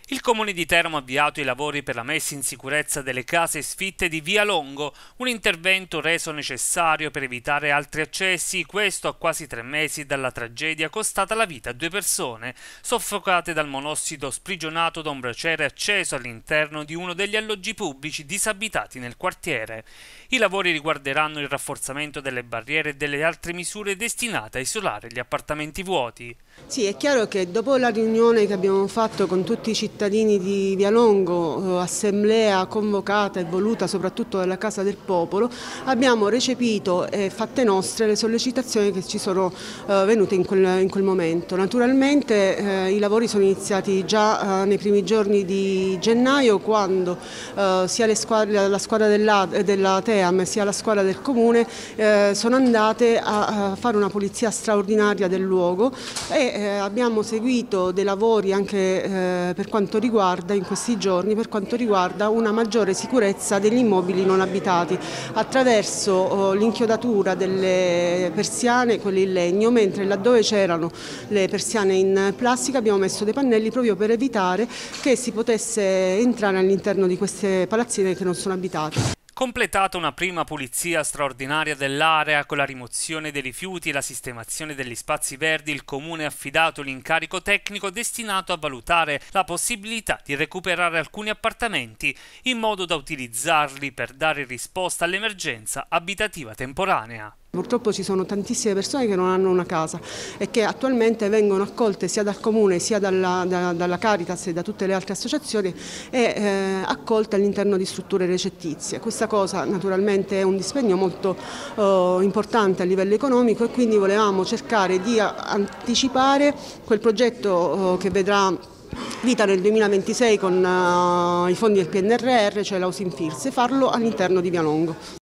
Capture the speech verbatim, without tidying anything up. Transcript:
Il Comune di Teramo ha avviato i lavori per la messa in sicurezza delle case sfitte di Via Longo, un intervento reso necessario per evitare altri accessi, questo a quasi tre mesi dalla tragedia costata la vita a due persone, soffocate dal monossido sprigionato da un braciere acceso all'interno di uno degli alloggi pubblici disabitati nel quartiere. I lavori riguarderanno il rafforzamento delle barriere e delle altre misure destinate a isolare gli appartamenti vuoti. Sì, è chiaro che dopo la riunione che abbiamo fatto con tutti i cittadini di Via Longo, assemblea convocata e voluta soprattutto dalla Casa del Popolo, abbiamo recepito e fatte nostre le sollecitazioni che ci sono eh, venute in quel, in quel momento. Naturalmente eh, i lavori sono iniziati già eh, nei primi giorni di gennaio, quando eh, sia le squadre, la squadra della, della TEAM sia la squadra del Comune eh, sono andate a, a fare una pulizia straordinaria del luogo e Eh, abbiamo seguito dei lavori anche eh, per quanto riguarda, in questi giorni, per quanto riguarda una maggiore sicurezza degli immobili non abitati attraverso oh, l'inchiodatura delle persiane, quelle in legno, mentre laddove c'erano le persiane in plastica abbiamo messo dei pannelli proprio per evitare che si potesse entrare all'interno di queste palazzine che non sono abitate. Completata una prima pulizia straordinaria dell'area con la rimozione dei rifiuti e la sistemazione degli spazi verdi, il Comune ha affidato l'incarico tecnico destinato a valutare la possibilità di recuperare alcuni appartamenti in modo da utilizzarli per dare risposta all'emergenza abitativa temporanea. Purtroppo ci sono tantissime persone che non hanno una casa e che attualmente vengono accolte sia dal Comune sia dalla, da, dalla Caritas e da tutte le altre associazioni e eh, accolte all'interno di strutture recettizie. Questa cosa naturalmente è un dispendio molto eh, importante a livello economico e quindi volevamo cercare di anticipare quel progetto eh, che vedrà vita nel duemilaventisei con uh, i fondi del P N R R, cioè l'Housing First, e farlo all'interno di Via Longo.